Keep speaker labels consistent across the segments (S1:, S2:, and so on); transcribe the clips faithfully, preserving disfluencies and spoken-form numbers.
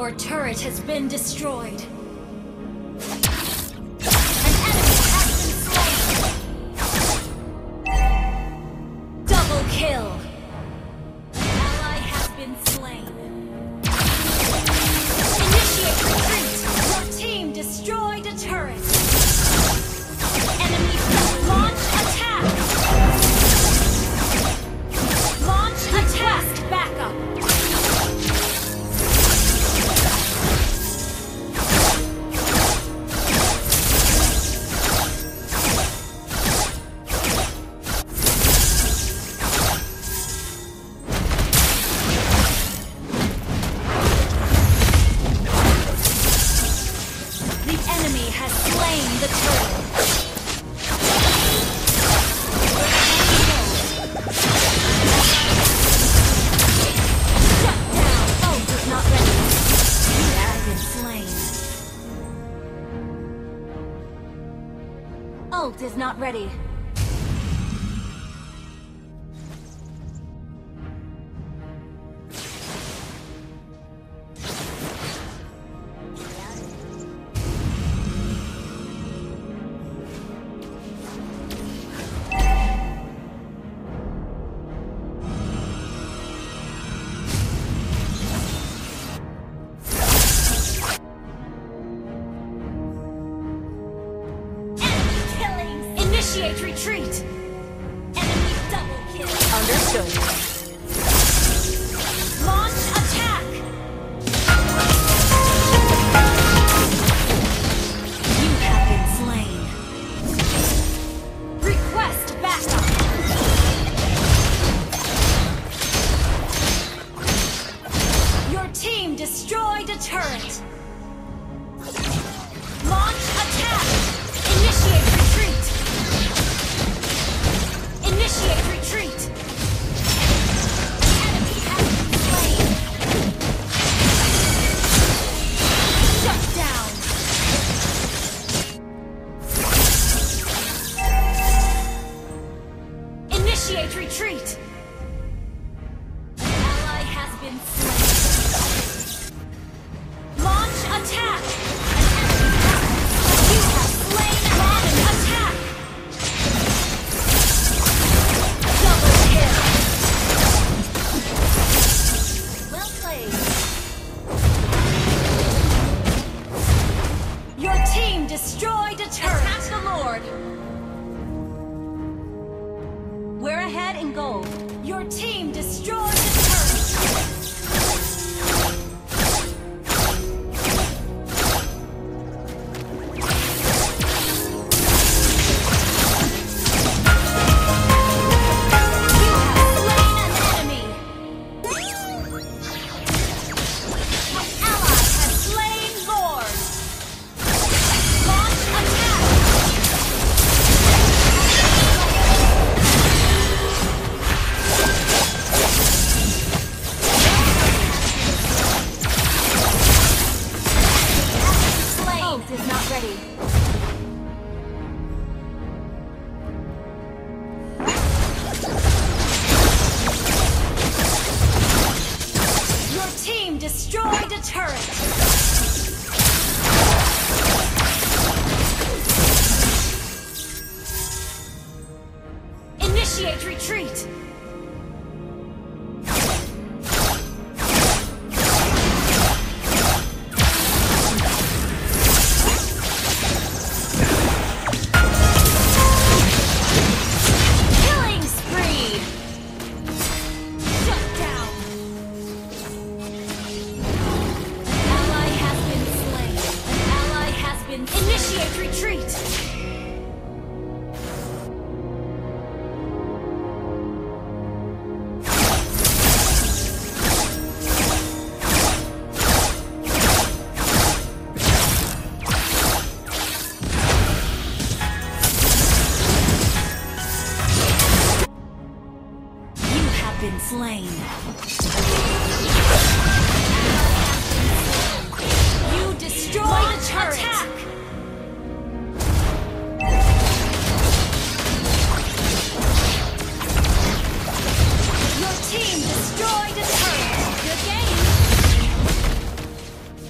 S1: Your turret has been destroyed. Ult is not ready.
S2: Initiate retreat! Enemy double kill!
S1: Understood.
S2: Launch attack!
S1: You have been slain.
S2: Request backup! Your team destroyed a turret! Launch attack! Initiate retreat! Initiate retreat! Enemy has been slain! Shut down! Initiate retreat! Ally has been slain! Launch attack! You have slain an attack! Well played. Your team destroyed a turret.
S1: Attack the Lord. We're ahead in gold.
S2: Your team destroyed a turret. Destroyed a turret! Initiate retreat! Killing spree! Shut down! Initiate retreat!
S1: You have been slain.
S2: You destroyed a turret! Attack! Your team destroyed a turret! Good game!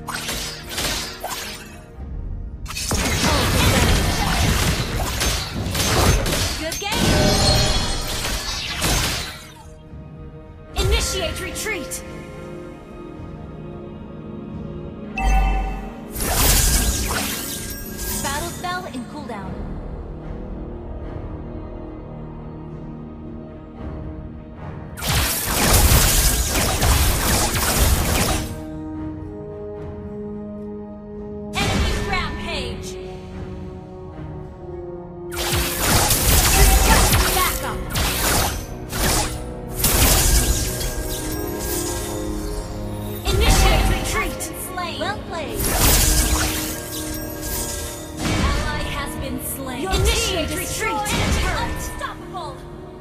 S1: slain.
S2: Your Initiate retreat! Unstoppable!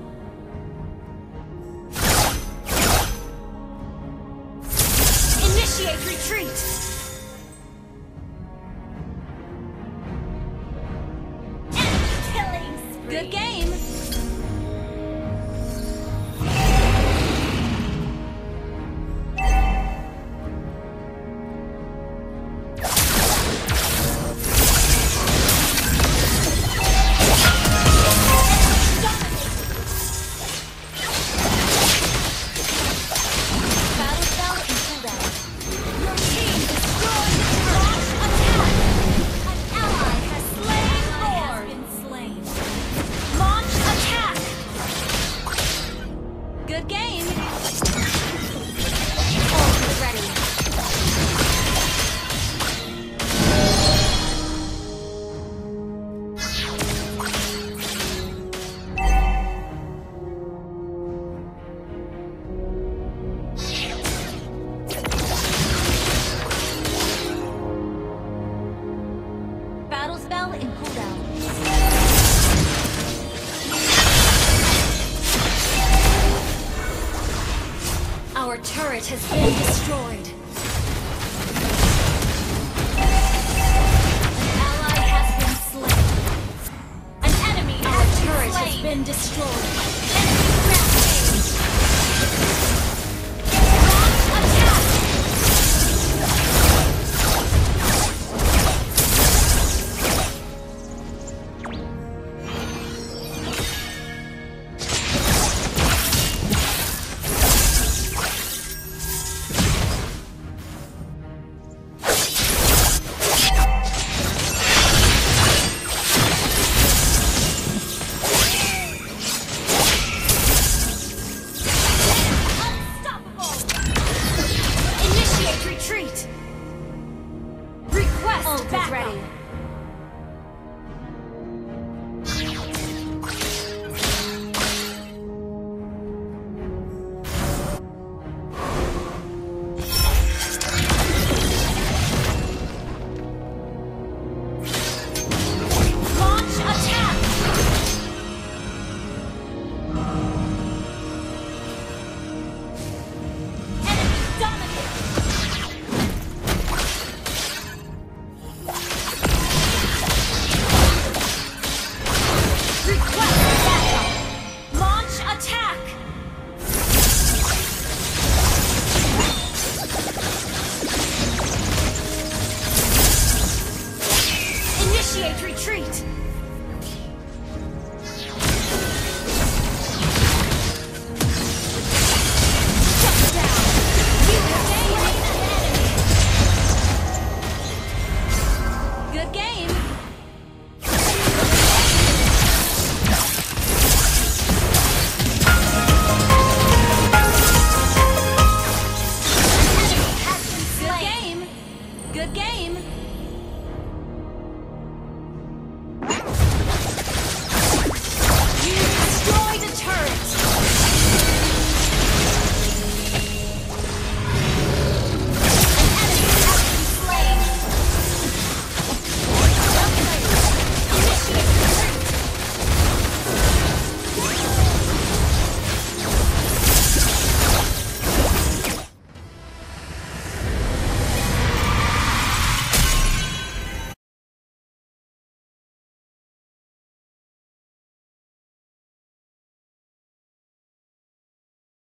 S2: Initiate retreat! And killing spree!
S1: Good game. Good game.
S2: All ready.
S1: Battle spell in cooldown.
S2: Our turret has been destroyed.
S1: An ally has been slain.
S2: An enemy
S1: Our
S2: has
S1: turret
S2: been
S1: has
S2: slain.
S1: been destroyed.